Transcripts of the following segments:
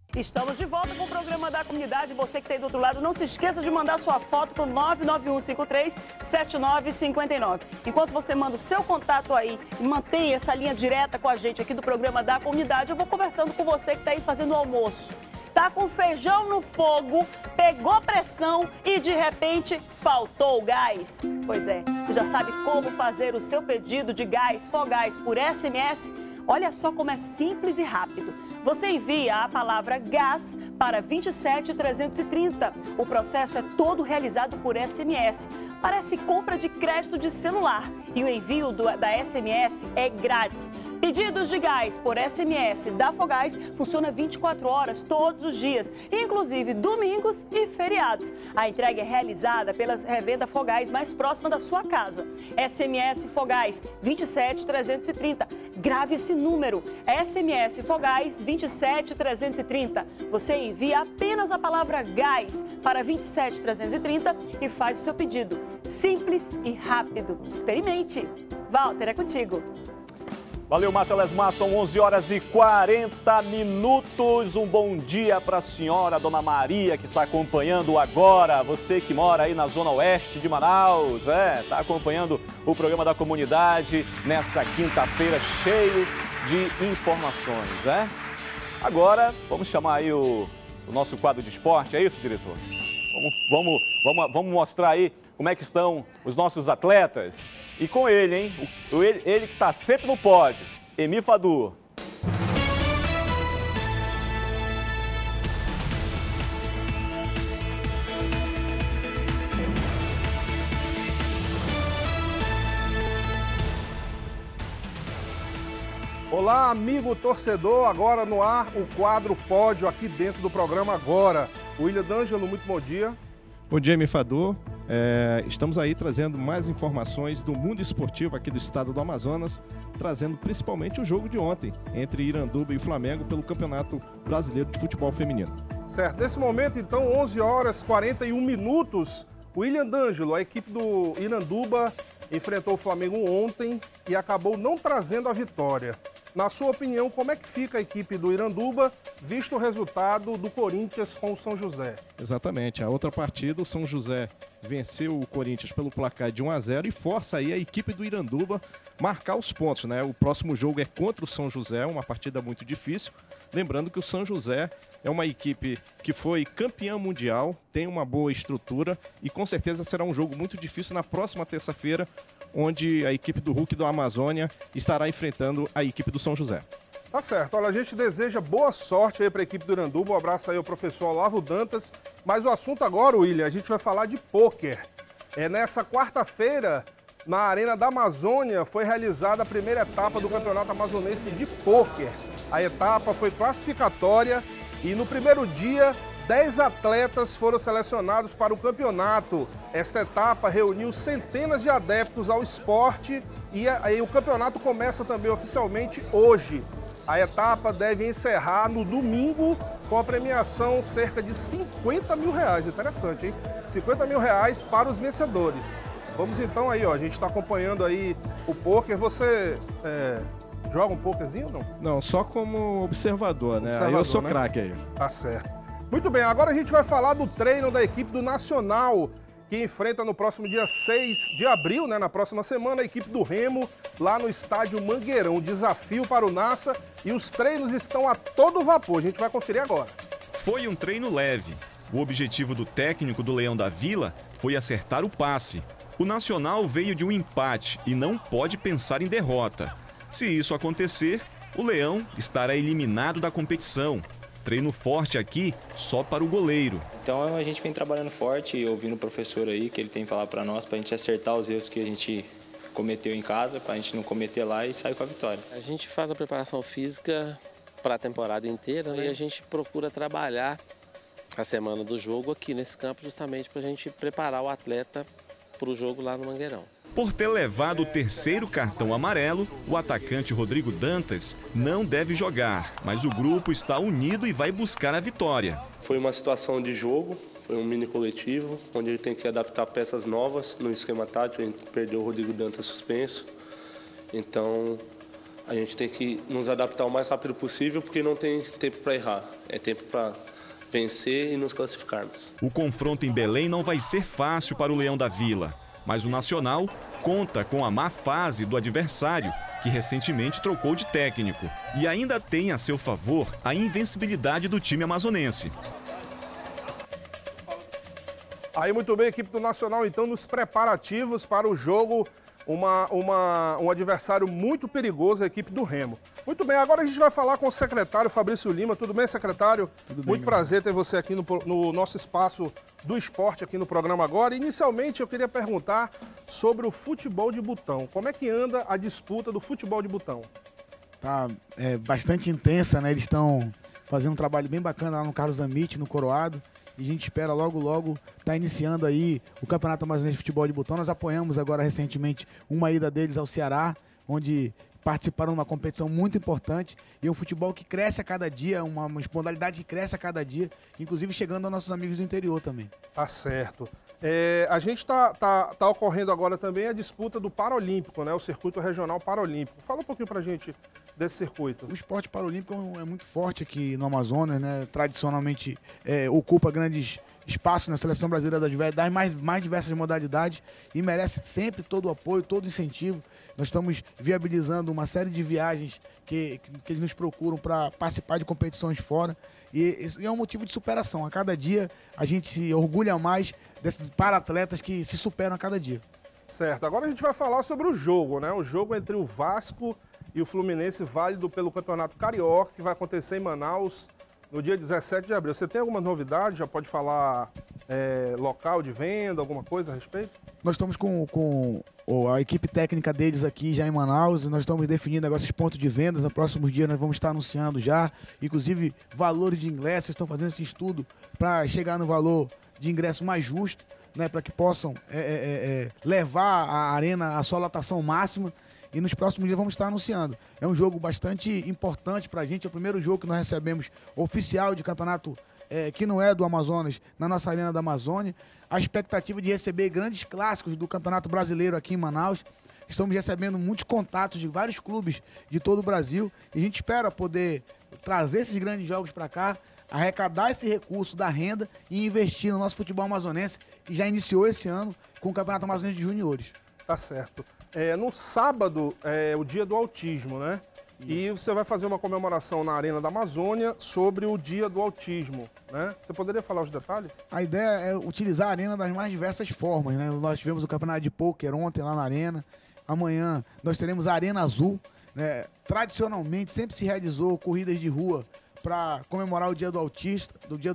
Estamos de volta com o programa da comunidade. Você que está aí do outro lado, não se esqueça de mandar sua foto para o 99153-7959. Enquanto você manda o seu contato aí e mantém essa linha direta com a gente aqui do programa da comunidade, eu vou conversando com você que está aí fazendo o almoço. Tá com feijão no fogo, pegou pressão e de repente faltou o gás? Pois é, você já sabe como fazer o seu pedido de gás Fogás por SMS? Olha só como é simples e rápido. Você envia a palavra gás para 27330. O processo é todo realizado por SMS. Parece compra de crédito de celular. E o envio da SMS é grátis. Pedidos de gás por SMS da Fogás funciona 24 horas todos os dias, inclusive domingos e feriados. A entrega é realizada pela revenda Fogás mais próxima da sua casa. SMS Fogás 27330. Grave esse número, SMS Fogás 27330. Você envia apenas a palavra gás para 27330 e faz o seu pedido. Simples e rápido. Experimente. Walter, é contigo. Valeu, Márcia Lesmar, são 11 horas e 40 minutos. Um bom dia para a senhora, Dona Maria, que está acompanhando agora. Você que mora aí na zona oeste de Manaus, está acompanhando o programa da comunidade nessa quinta-feira cheio de informações, Agora, vamos chamar aí o nosso quadro de esporte, é isso, diretor? Vamos mostrar aí como é que estão os nossos atletas. E com ele, hein? Ele que está sempre no pódio, Emi Fadu. Olá, amigo torcedor, agora no ar o quadro Pódio aqui dentro do programa agora. William D'Angelo, muito bom dia. Bom dia, Emi Fadu. Estamos aí trazendo mais informações do mundo esportivo aqui do estado do Amazonas, trazendo principalmente o jogo de ontem entre Iranduba e Flamengo pelo Campeonato Brasileiro de Futebol Feminino. Certo, nesse momento então 11 horas 41 minutos, William D'Angelo, a equipe do Iranduba enfrentou o Flamengo ontem e acabou não trazendo a vitória. Na sua opinião, como é que fica a equipe do Iranduba, visto o resultado do Corinthians com o São José? Exatamente. A outra partida, o São José venceu o Corinthians pelo placar de 1-0 e força aí a equipe do Iranduba marcar os pontos, O próximo jogo é contra o São José, uma partida muito difícil. Lembrando que o São José é uma equipe que foi campeã mundial, tem uma boa estrutura e com certeza será um jogo muito difícil na próxima terça-feira, onde a equipe do Hulk do Amazônia estará enfrentando a equipe do São José. Tá certo, olha, a gente deseja boa sorte aí para a equipe do Iranduba, um abraço aí ao professor Olavo Dantas, mas o assunto agora, William, a gente vai falar de pôquer. Nessa quarta-feira, na Arena da Amazônia, foi realizada a primeira etapa do Campeonato Amazonense de Pôquer. A etapa foi classificatória e no primeiro dia, 10 atletas foram selecionados para o campeonato. Esta etapa reuniu centenas de adeptos ao esporte e aí o campeonato começa também oficialmente hoje. A etapa deve encerrar no domingo com a premiação cerca de 50 mil reais. Interessante, hein? 50 mil reais para os vencedores. Vamos então aí, a gente está acompanhando aí o pôquer. Você joga um pôquerzinho ou não? Não, só como observador, Aí eu sou craque aí. Tá certo. Muito bem, agora a gente vai falar do treino da equipe do Nacional, que enfrenta no próximo dia 6 de abril, na próxima semana, a equipe do Remo, lá no estádio Mangueirão. Desafio para o Nassa e os treinos estão a todo vapor. A gente vai conferir agora. Foi um treino leve. O objetivo do técnico do Leão da Vila foi acertar o passe. O Nacional veio de um empate e não pode pensar em derrota. Se isso acontecer, o Leão estará eliminado da competição. Treino forte aqui só para o goleiro. Então a gente vem trabalhando forte e ouvindo o professor aí, que ele tem que falar para nós, para a gente acertar os erros que a gente cometeu em casa, para a gente não cometer lá e sair com a vitória. A gente faz a preparação física para a temporada inteira, e a gente procura trabalhar a semana do jogo aqui nesse campo justamente para a gente preparar o atleta para o jogo lá no Mangueirão. Por ter levado o terceiro cartão amarelo, o atacante Rodrigo Dantas não deve jogar, mas o grupo está unido e vai buscar a vitória. Foi uma situação de jogo, foi um mini coletivo, onde ele tem que adaptar peças novas no esquema tático. A gente perdeu o Rodrigo Dantas suspenso, então A gente tem que nos adaptar o mais rápido possível, porque não tem tempo para errar. É tempo para vencer e nos classificarmos. O confronto em Belém não vai ser fácil para o Leão da Vila, mas o Nacional conta com a má fase do adversário, que recentemente trocou de técnico, e ainda tem a seu favor a invencibilidade do time amazonense. Aí, muito bem, equipe do Nacional, então, nos preparativos para o jogo, um adversário muito perigoso, a equipe do Remo. Muito bem, agora a gente vai falar com o secretário Fabrício Lima. Tudo bem, secretário? Tudo bem. Muito prazer ter você aqui no nosso espaço do esporte, aqui no programa agora. Inicialmente, eu queria perguntar sobre o futebol de botão. Como é que anda a disputa do futebol de botão? Tá bastante intensa, né? Eles estão fazendo um trabalho bem bacana lá no Carlos Amit, no Coroado. E a gente espera logo tá iniciando aí o Campeonato Amazonense de Futebol de Botão. Nós apoiamos agora recentemente uma ida deles ao Ceará, onde participaram de uma competição muito importante. E é um futebol que cresce a cada dia, uma modalidade que cresce a cada dia, inclusive chegando aos nossos amigos do interior também. Tá certo. A gente tá ocorrendo agora também a disputa do Paralímpico, né? O Circuito Regional Paralímpico. Fala um pouquinho pra gente desse circuito. O esporte paralímpico é muito forte aqui no Amazonas, né? Tradicionalmente ocupa grandes espaços na seleção brasileira das mais diversas modalidades e merece sempre todo o apoio, todo o incentivo. Nós estamos viabilizando uma série de viagens que eles nos procuram para participar de competições fora e é um motivo de superação. A cada dia a gente se orgulha mais desses para-atletas que se superam a cada dia. Certo, agora a gente vai falar sobre o jogo, né? O jogo entre o Vasco e o Fluminense, válido pelo Campeonato Carioca, que vai acontecer em Manaus no dia 17 de abril. Você tem alguma novidade? Já pode falar local de venda, alguma coisa a respeito? Nós estamos com a equipe técnica deles aqui já em Manaus, e nós estamos definindo agora esses pontos de vendas. Nos próximos dias nós vamos estar anunciando já, inclusive valores de ingressos, estão fazendo esse estudo para chegar no valor de ingresso mais justo, né, para que possam levar a arena à sua lotação máxima. E nos próximos dias vamos estar anunciando. É um jogo bastante importante para a gente. É o primeiro jogo que nós recebemos oficial de campeonato que não é do Amazonas, na nossa Arena da Amazônia. A expectativa de receber grandes clássicos do Campeonato Brasileiro aqui em Manaus. Estamos recebendo muitos contatos de vários clubes de todo o Brasil. E a gente espera poder trazer esses grandes jogos para cá, arrecadar esse recurso da renda e investir no nosso futebol amazonense, que já iniciou esse ano com o Campeonato Amazonense de Juniores. Tá certo. No sábado é o dia do autismo, né? Isso. E você vai fazer uma comemoração na Arena da Amazônia sobre o dia do autismo, né? Você poderia falar os detalhes? A ideia é utilizar a arena das mais diversas formas, né? Nós tivemos o campeonato de pôquer ontem lá na arena. Amanhã nós teremos a Arena Azul, né? Tradicionalmente sempre se realizou corridas de rua para comemorar o dia do autista,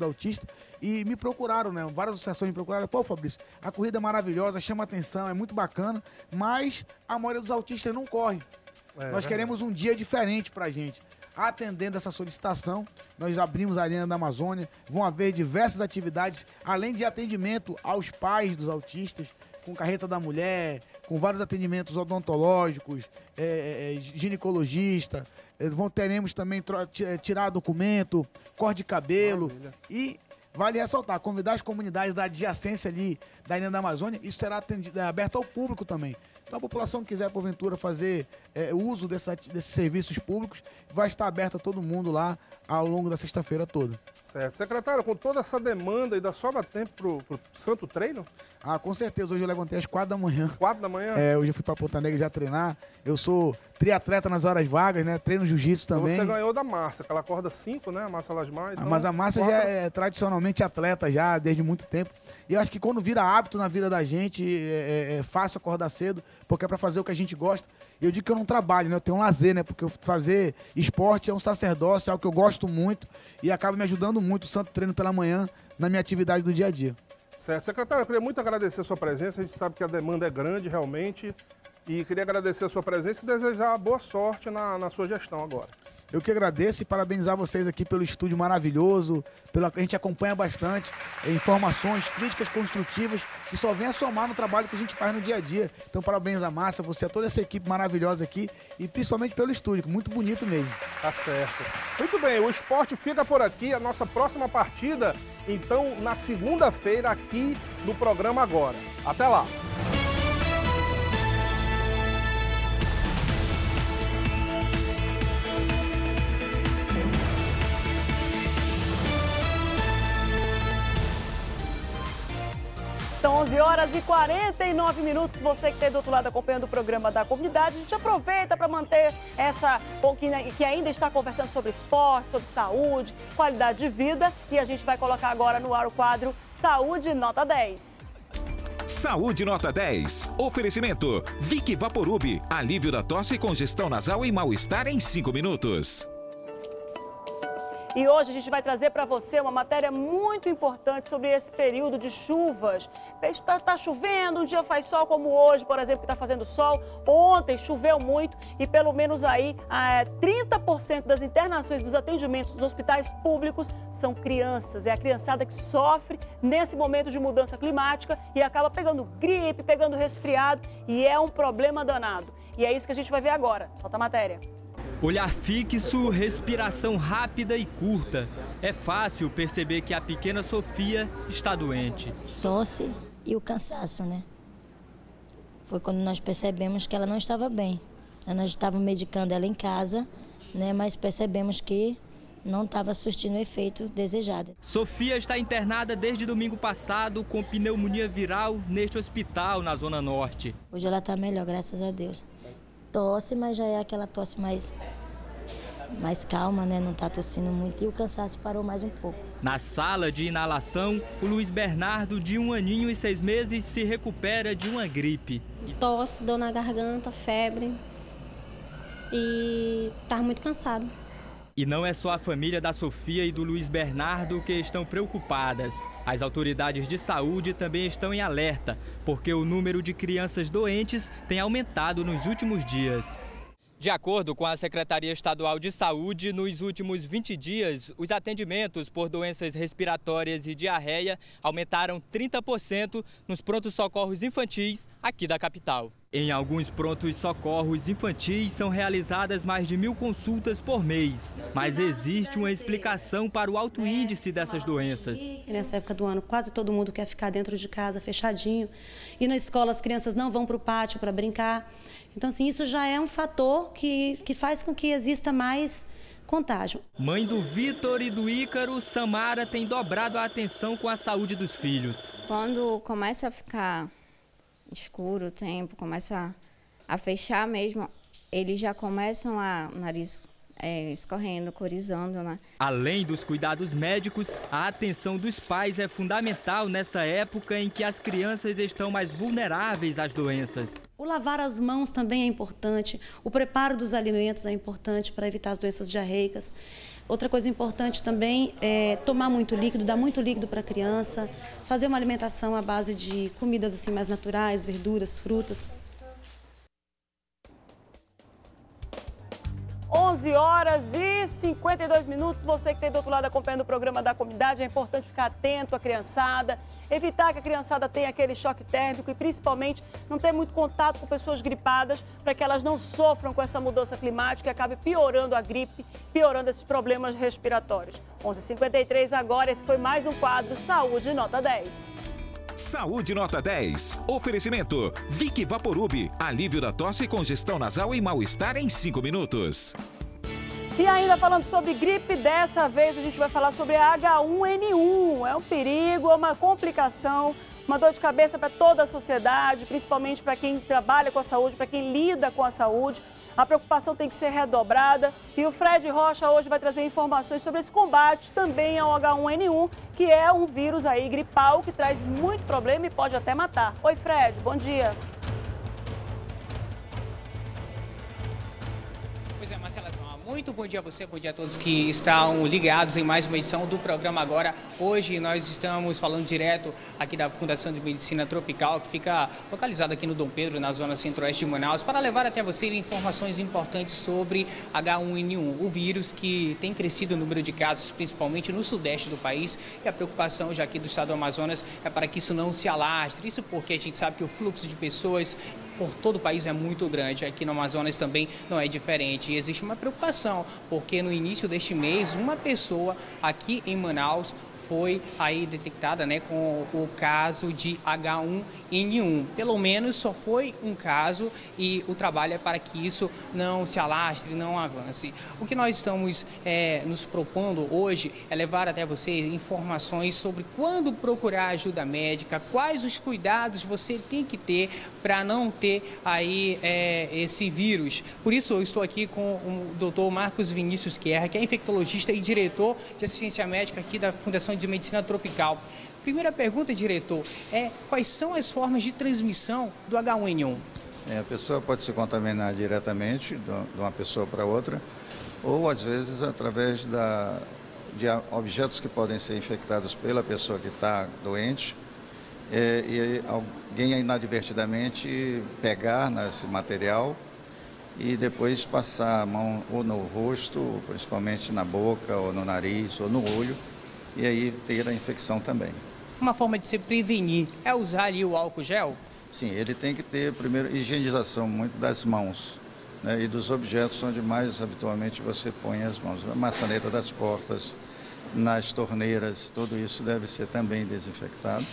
e me procuraram, né? Várias associações me procuraram. Pô, Fabrício, a corrida é maravilhosa, chama atenção, é muito bacana, mas a maioria dos autistas não corre. Nós queremos um dia diferente pra gente. Atendendo essa solicitação, nós abrimos a Arena da Amazônia, vão haver diversas atividades, além de atendimento aos pais dos autistas, com carreta da mulher, com vários atendimentos odontológicos, ginecologista, teremos também tirar documento, corte de cabelo. Maravilha. E vale ressaltar, convidar as comunidades da adjacência ali da Arena da Amazônia, isso será aberto ao público também. Então a população que quiser, porventura, fazer uso desses serviços públicos, vai estar aberto a todo mundo lá ao longo da sexta-feira toda. Certo. Secretário, com toda essa demanda, ainda sobra tempo pro santo treino? Ah, com certeza. Hoje eu levantei às 4 da manhã. 4 da manhã? Hoje eu fui pra Ponta Negra já treinar. Eu sou triatleta nas horas vagas, né? Treino jiu-jitsu também. Você ganhou da Márcia, que ela acorda 5, né? A Márcia Lasmar. Então, mas a Márcia já é tradicionalmente atleta já, desde muito tempo. E eu acho que quando vira hábito na vida da gente, é fácil acordar cedo, porque é pra fazer o que a gente gosta. E eu digo que eu não trabalho, né? Eu tenho um lazer, né? Porque fazer esporte é um sacerdócio, é algo que eu gosto muito e acaba me ajudando muito o santo treino pela manhã na minha atividade do dia a dia. Certo. Secretário, eu queria muito agradecer a sua presença. A gente sabe que a demanda é grande, realmente. E queria agradecer a sua presença e desejar boa sorte na sua gestão agora. Eu que agradeço e parabenizar vocês aqui pelo estúdio maravilhoso, pela que a gente acompanha bastante, informações, críticas construtivas, que só vem a somar no trabalho que a gente faz no dia a dia. Então, parabéns a Márcia, você, a toda essa equipe maravilhosa aqui e principalmente pelo estúdio, muito bonito mesmo. Tá certo. Muito bem, o esporte fica por aqui. A nossa próxima partida, então, na segunda-feira, aqui no programa Agora. Até lá! 11h49, você que está do outro lado acompanhando o programa da comunidade, a gente aproveita para manter essa pouquinho que ainda está conversando sobre esporte, sobre saúde, qualidade de vida, e a gente vai colocar agora no ar o quadro Saúde Nota 10. Saúde Nota 10. Oferecimento Vic Vaporub, alívio da tosse, congestão nasal e mal-estar em 5 minutos. E hoje a gente vai trazer para você uma matéria muito importante sobre esse período de chuvas. Está chovendo, um dia faz sol como hoje, por exemplo, que está fazendo sol. Ontem choveu muito e pelo menos aí 30% das internações dos atendimentos dos hospitais públicos são crianças. É a criançada que sofre nesse momento de mudança climática e acaba pegando gripe, pegando resfriado, e é um problema danado. E é isso que a gente vai ver agora. Solta a matéria. Olhar fixo, respiração rápida e curta. É fácil perceber que a pequena Sofia está doente. Tosse e o cansaço, né? Foi quando nós percebemos que ela não estava bem. Nós estávamos medicando ela em casa, né? Mas percebemos que não estava surtindo o efeito desejado. Sofia está internada desde domingo passado com pneumonia viral neste hospital na Zona Norte. Hoje ela está melhor, graças a Deus. Tosse, mas já é aquela tosse mais calma, né? Não está tossindo muito e o cansaço parou mais um pouco. Na sala de inalação, o Luiz Bernardo, de 1 aninho e 6 meses, se recupera de uma gripe. Tosse, dor na garganta, febre e está muito cansado. E não é só a família da Sofia e do Luiz Bernardo que estão preocupadas. As autoridades de saúde também estão em alerta, porque o número de crianças doentes tem aumentado nos últimos dias. De acordo com a Secretaria Estadual de Saúde, nos últimos 20 dias, os atendimentos por doenças respiratórias e diarreia aumentaram 30% nos prontos-socorros infantis aqui da capital. Em alguns prontos-socorros infantis são realizadas mais de 1.000 consultas por mês, mas existe uma explicação para o alto índice dessas doenças. Nessa época do ano, quase todo mundo quer ficar dentro de casa, fechadinho, e na escola as crianças não vão para o pátio para brincar. Então, assim, isso já é um fator que faz com que exista mais contágio. Mãe do Vitor e do Ícaro, Samara tem dobrado a atenção com a saúde dos filhos. Quando começa a ficar escuro o tempo, começa a fechar mesmo, eles já começam a nariz escorrendo, corizando, né? Além dos cuidados médicos, a atenção dos pais é fundamental nessa época em que as crianças estão mais vulneráveis às doenças. O lavar as mãos também é importante, o preparo dos alimentos é importante para evitar as doenças diarreicas. Outra coisa importante também é tomar muito líquido, dar muito líquido para a criança, fazer uma alimentação à base de comidas assim mais naturais, verduras, frutas. 11h52, você que está do outro lado acompanhando o programa da comunidade, é importante ficar atento à criançada, evitar que a criançada tenha aquele choque térmico e principalmente não ter muito contato com pessoas gripadas para que elas não sofram com essa mudança climática e acabe piorando a gripe, piorando esses problemas respiratórios. 11h53 agora, esse foi mais um quadro Saúde Nota 10. Saúde Nota 10. Oferecimento Vic Vaporub, alívio da tosse, congestão nasal e mal-estar em 5 minutos. E ainda falando sobre gripe, dessa vez a gente vai falar sobre a H1N1. É um perigo, é uma complicação, uma dor de cabeça para toda a sociedade, principalmente para quem trabalha com a saúde, para quem lida com a saúde. A preocupação tem que ser redobrada e o Fred Rocha hoje vai trazer informações sobre esse combate também ao H1N1, que é um vírus aí gripal que traz muito problema e pode até matar. Oi, Fred, bom dia. Pois é, Marcela, muito bom dia a você, bom dia a todos que estão ligados em mais uma edição do programa Agora. Hoje nós estamos falando direto aqui da Fundação de Medicina Tropical, que fica localizada aqui no Dom Pedro, na zona centro-oeste de Manaus, para levar até você informações importantes sobre H1N1, o vírus que tem crescido o número de casos, principalmente no sudeste do país, e a preocupação já aqui do estado do Amazonas é para que isso não se alastre. Isso porque a gente sabe que o fluxo de pessoas por todo o país é muito grande, aqui no Amazonas também não é diferente. E existe uma preocupação, porque no início deste mês, uma pessoa aqui em Manaus foi aí detectada, né, com o caso de H1N1. Pelo menos só foi um caso e o trabalho é para que isso não se alastre, não avance. O que nós estamos nos propondo hoje é levar até você informações sobre quando procurar ajuda médica, quais os cuidados você tem que ter para não ter aí esse vírus. Por isso eu estou aqui com o Dr. Marcos Vinícius Guerra, que é infectologista e diretor de assistência médica aqui da Fundação de Medicina Tropical. Primeira pergunta, diretor, quais são as formas de transmissão do H1N1? A pessoa pode se contaminar diretamente de uma pessoa para outra, ou às vezes através de objetos que podem ser infectados pela pessoa que está doente, e alguém inadvertidamente pegar nesse material e depois passar a mão ou no rosto, principalmente na boca, ou no nariz, ou no olho, e aí ter a infecção também. Uma forma de se prevenir é usar ali o álcool gel? Sim, ele tem que ter, primeiro, higienização muito das mãos, né, e dos objetos onde mais habitualmente você põe as mãos. A maçaneta das portas, nas torneiras, tudo isso deve ser também desinfectado.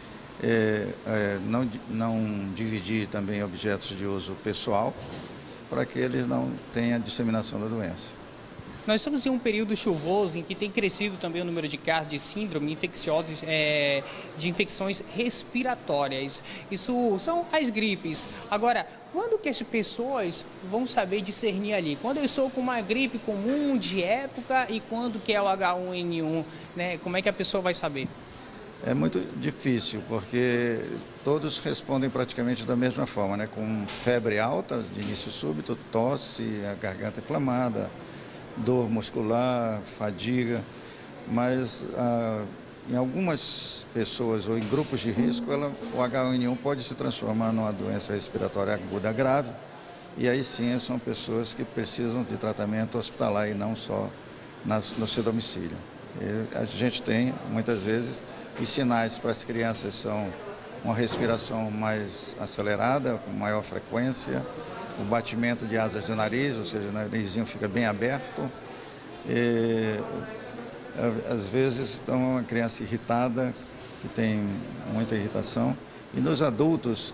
Não dividir também objetos de uso pessoal, para que eles não tenham disseminação da doença. Nós estamos em um período chuvoso em que tem crescido também o número de casos de síndrome infecciosas, de infecções respiratórias. Isso são as gripes. Agora, quando que as pessoas vão saber discernir ali? Quando eu estou com uma gripe comum de época e quando que é o H1N1, né? Como é que a pessoa vai saber? É muito difícil, porque todos respondem praticamente da mesma forma, né? Com febre alta, de início súbito, tosse, a garganta inflamada, dor muscular, fadiga, mas em algumas pessoas ou em grupos de risco, o H1N1 pode se transformar numa doença respiratória aguda grave, e aí sim são pessoas que precisam de tratamento hospitalar e não só no seu domicílio. A gente tem, muitas vezes, os sinais para as crianças são uma respiração mais acelerada, com maior frequência, o batimento de asas do nariz, ou seja, o narizinho fica bem aberto. Às vezes, uma criança irritada, que tem muita irritação. E nos adultos,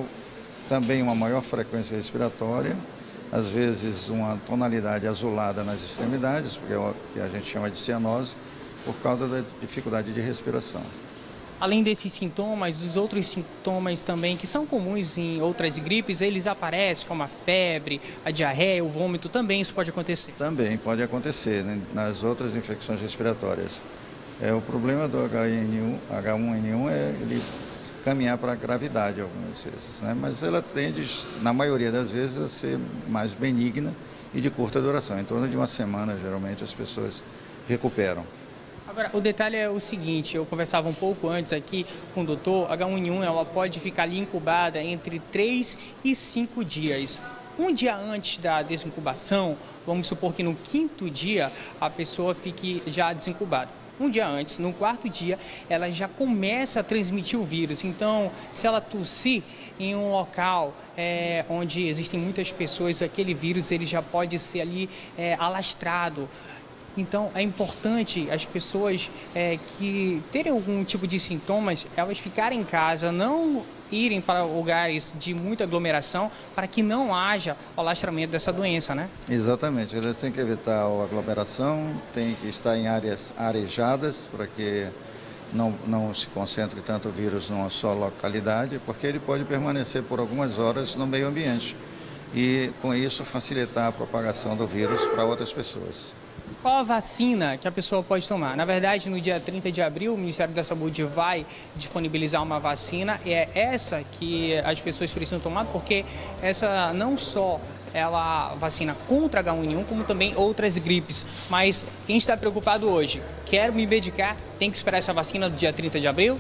também uma maior frequência respiratória, às vezes uma tonalidade azulada nas extremidades, porque é o que a gente chama de cianose, por causa da dificuldade de respiração. Além desses sintomas, os outros sintomas também que são comuns em outras gripes, eles aparecem como a febre, a diarreia, o vômito, também isso pode acontecer? Também pode acontecer, né, nas outras infecções respiratórias. O problema do H1N1 é ele caminhar para a gravidade algumas vezes, né? Mas ela tende, na maioria das vezes, a ser mais benigna e de curta duração. Em torno de uma semana, geralmente, as pessoas recuperam. Agora, o detalhe é o seguinte, eu conversava um pouco antes aqui com o doutor, H1N1 ela pode ficar ali incubada entre 3 e 5 dias. Um dia antes da desincubação, vamos supor que no 5º dia a pessoa fique já desincubada. Um dia antes, no 4º dia, ela já começa a transmitir o vírus. Então, se ela tossir em um local onde existem muitas pessoas, aquele vírus ele já pode ser ali alastrado. Então, é importante as pessoas que terem algum tipo de sintomas, elas ficarem em casa, não irem para lugares de muita aglomeração, para que não haja o alastramento dessa doença, né? Exatamente, eles têm que evitar a aglomeração, tem que estar em áreas arejadas, para que não se concentre tanto o vírus numa só localidade, porque ele pode permanecer por algumas horas no meio ambiente e, com isso, facilitar a propagação do vírus para outras pessoas. Qual a vacina que a pessoa pode tomar? Na verdade, no dia 30 de abril, o Ministério da Saúde vai disponibilizar uma vacina e é essa que as pessoas precisam tomar, porque essa não só ela vacina contra H1N1, como também outras gripes. Mas quem está preocupado hoje, quer me medicar, tem que esperar essa vacina do dia 30 de abril?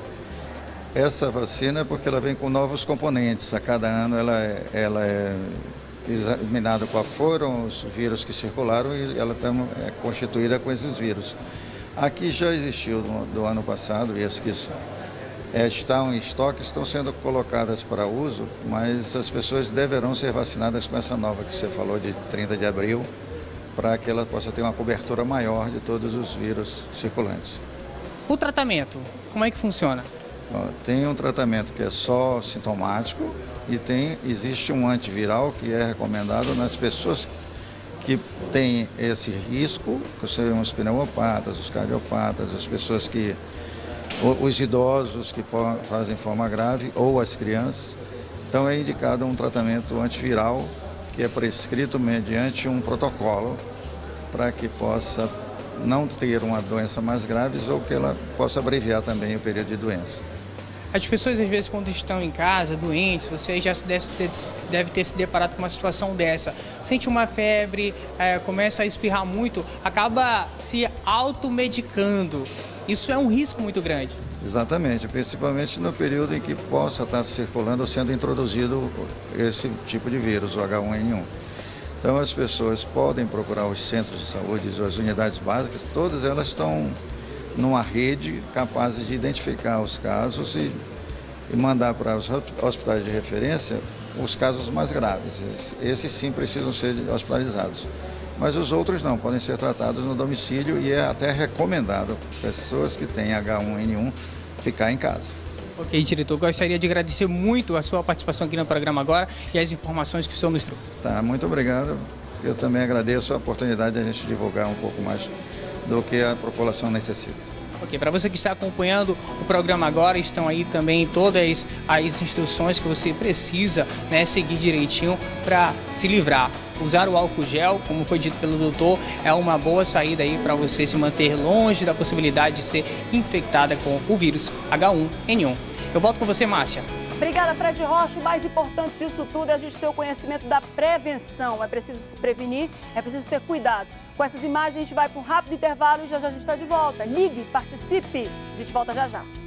Essa vacina é porque ela vem com novos componentes. A cada ano ela é examinada qual foram os vírus que circularam e ela é constituída com esses vírus. Aqui já existiu do ano passado, e as que estão em estoque, estão sendo colocadas para uso, mas as pessoas deverão ser vacinadas com essa nova que você falou de 30 de abril, para que ela possa ter uma cobertura maior de todos os vírus circulantes. O tratamento, como é que funciona? Tem um tratamento que é só sintomático e existe um antiviral que é recomendado nas pessoas que têm esse risco, que são os pneumopatas, os cardiopatas, as pessoas que... os idosos que fazem forma grave ou as crianças. Então é indicado um tratamento antiviral que é prescrito mediante um protocolo para que possa não ter uma doença mais grave ou que ela possa abreviar também o período de doença. As pessoas, às vezes, quando estão em casa, doentes, você já deve ter se deparado com uma situação dessa. Sente uma febre, começa a espirrar muito, acaba se automedicando. Isso é um risco muito grande. Exatamente, principalmente no período em que possa estar circulando ou sendo introduzido esse tipo de vírus, o H1N1. Então as pessoas podem procurar os centros de saúde, as unidades básicas, todas elas estão numa rede capazes de identificar os casos e mandar para os hospitais de referência os casos mais graves. Esses sim precisam ser hospitalizados. Mas os outros não, podem ser tratados no domicílio e é até recomendado pessoas que têm H1N1 ficar em casa. Ok, diretor, gostaria de agradecer muito a sua participação aqui no programa agora e as informações que o senhor nos trouxe. Tá, muito obrigado. Eu também agradeço a oportunidade de a gente divulgar um pouco mais do que a população necessita. Ok, para você que está acompanhando o programa agora, estão aí também todas as instruções que você precisa, né, seguir direitinho para se livrar. Usar o álcool gel, como foi dito pelo doutor, é uma boa saída aí para você se manter longe da possibilidade de ser infectada com o vírus H1N1. Eu volto com você, Márcia. Obrigada, Fred Rocha. O mais importante disso tudo é a gente ter o conhecimento da prevenção. É preciso se prevenir, é preciso ter cuidado. Com essas imagens, a gente vai para um rápido intervalo e já já a gente está de volta. Ligue, participe. A gente volta já já.